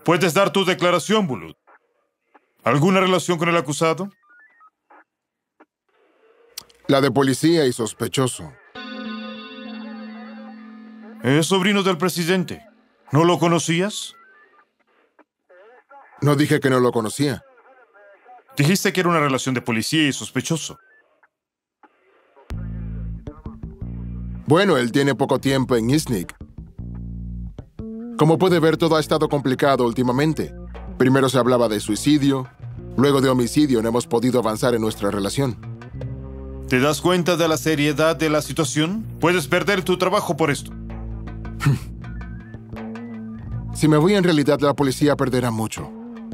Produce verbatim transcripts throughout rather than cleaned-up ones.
Puedes dar tu declaración, Bulut. ¿Alguna relación con el acusado? La de policía y sospechoso. Es sobrino del presidente. ¿No lo conocías? No dije que no lo conocía. Dijiste que era una relación de policía y sospechoso. Bueno, él tiene poco tiempo en ISNIC. Como puede ver, todo ha estado complicado últimamente. Primero se hablaba de suicidio, luego de homicidio. No hemos podido avanzar en nuestra relación. ¿Te das cuenta de la seriedad de la situación? Puedes perder tu trabajo por esto. Si me voy, en realidad la policía perderá mucho.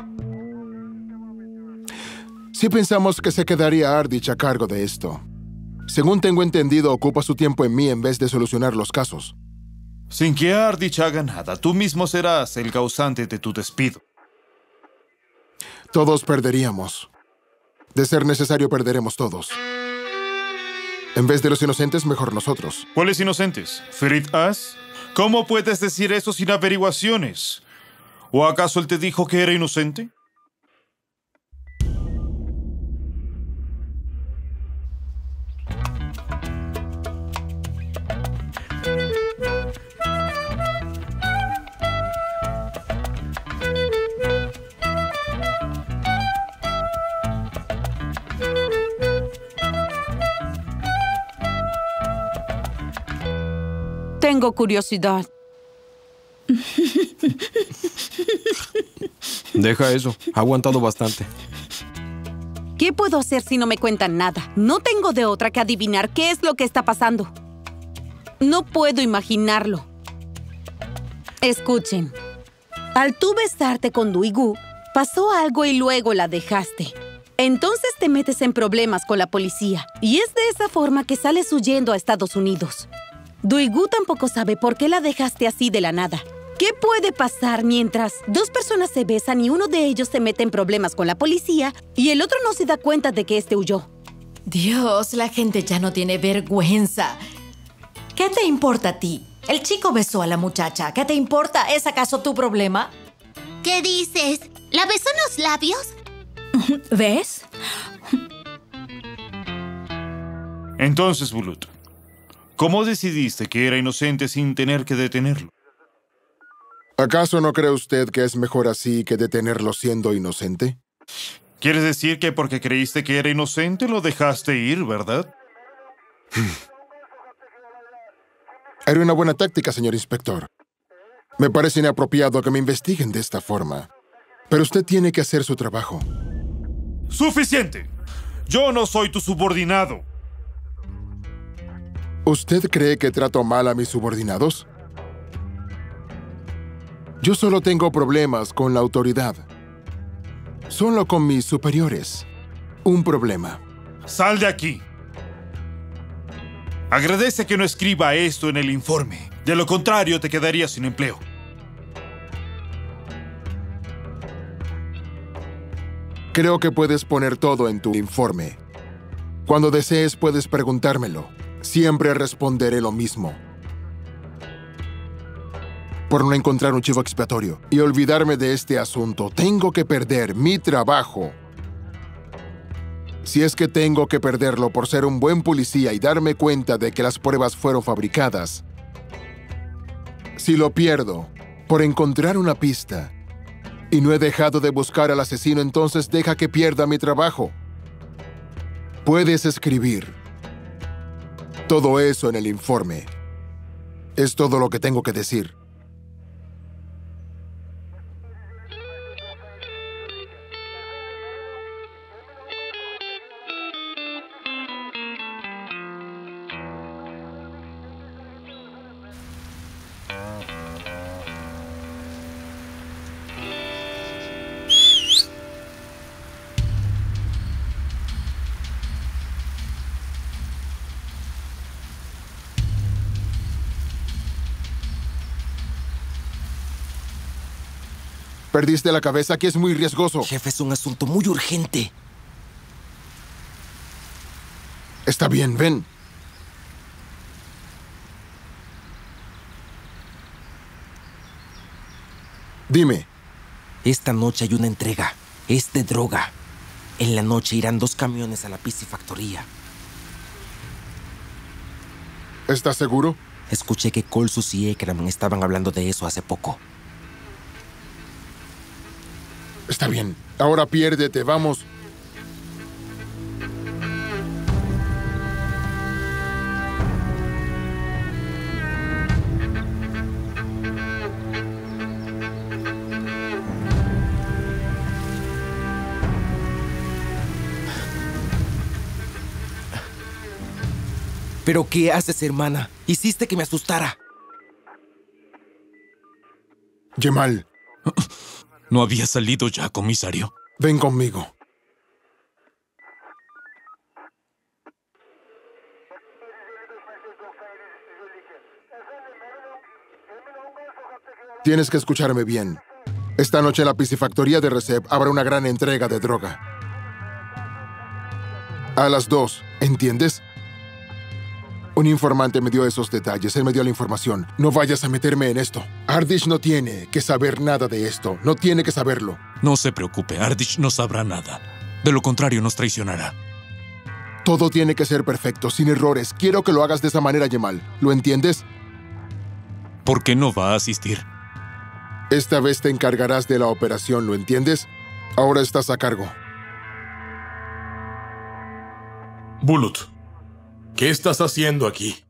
Sí pensamos que se quedaría Ardich a cargo de esto. Según tengo entendido, ocupa su tiempo en mí en vez de solucionar los casos. Sin que Ardich haga nada, tú mismo serás el causante de tu despido. Todos perderíamos. De ser necesario, perderemos todos. En vez de los inocentes, mejor nosotros. ¿Cuáles inocentes? ¿Ferit Az? ¿Cómo puedes decir eso sin averiguaciones? ¿O acaso él te dijo que era inocente? Tengo curiosidad. Deja eso. Ha aguantado bastante. ¿Qué puedo hacer si no me cuentan nada? No tengo de otra que adivinar qué es lo que está pasando. No puedo imaginarlo. Escuchen. Al tú besarte con Duigu, pasó algo y luego la dejaste. Entonces te metes en problemas con la policía. Y es de esa forma que sales huyendo a Estados Unidos. Duigu tampoco sabe por qué la dejaste así de la nada. ¿Qué puede pasar mientras dos personas se besan y uno de ellos se mete en problemas con la policía y el otro no se da cuenta de que este huyó? Dios, la gente ya no tiene vergüenza. ¿Qué te importa a ti? El chico besó a la muchacha. ¿Qué te importa? ¿Es acaso tu problema? ¿Qué dices? ¿La besó en los labios? ¿Ves? Entonces, Bulut, ¿cómo decidiste que era inocente sin tener que detenerlo? ¿Acaso no cree usted que es mejor así que detenerlo siendo inocente? ¿Quieres decir que porque creíste que era inocente lo dejaste ir, verdad? Era una buena táctica, señor inspector. Me parece inapropiado que me investiguen de esta forma. Pero usted tiene que hacer su trabajo. ¡Suficiente! Yo no soy tu subordinado. ¿Usted cree que trato mal a mis subordinados? Yo solo tengo problemas con la autoridad. Solo con mis superiores. Un problema. ¡Sal de aquí! Agradece que no escriba esto en el informe. De lo contrario, te quedarías sin empleo. Creo que puedes poner todo en tu informe. Cuando desees, puedes preguntármelo. Siempre responderé lo mismo. Por no encontrar un chivo expiatorio y olvidarme de este asunto, tengo que perder mi trabajo. Si es que tengo que perderlo por ser un buen policía y darme cuenta de que las pruebas fueron fabricadas, si lo pierdo por encontrar una pista y no he dejado de buscar al asesino, entonces deja que pierda mi trabajo. Puedes escribir todo eso en el informe. Es todo lo que tengo que decir. ¿Perdiste la cabeza? Aquí es muy riesgoso. Jefe, es un asunto muy urgente. Está bien, ven. Dime, Esta noche hay una entrega. Es de droga. En la noche irán dos camiones a la piscifactoría. ¿Estás seguro? Escuché que Colsus y Ekram estaban hablando de eso hace poco. Está bien. Ahora piérdete, vamos. ¿Pero qué haces, hermana? Hiciste que me asustara. Jemal. ¿No había salido ya, comisario? Ven conmigo. Tienes que escucharme bien. Esta noche en la piscifactoría de Recep habrá una gran entrega de droga. A las dos, ¿entiendes? Un informante me dio esos detalles, él me dio la información. No vayas a meterme en esto. Ardych no tiene que saber nada de esto, no tiene que saberlo. No se preocupe, Ardych no sabrá nada. De lo contrario, nos traicionará. Todo tiene que ser perfecto, sin errores. Quiero que lo hagas de esa manera, Jemal. ¿Lo entiendes? ¿Por qué no va a asistir? Esta vez te encargarás de la operación, ¿lo entiendes? Ahora estás a cargo. Bulut, ¿qué estás haciendo aquí?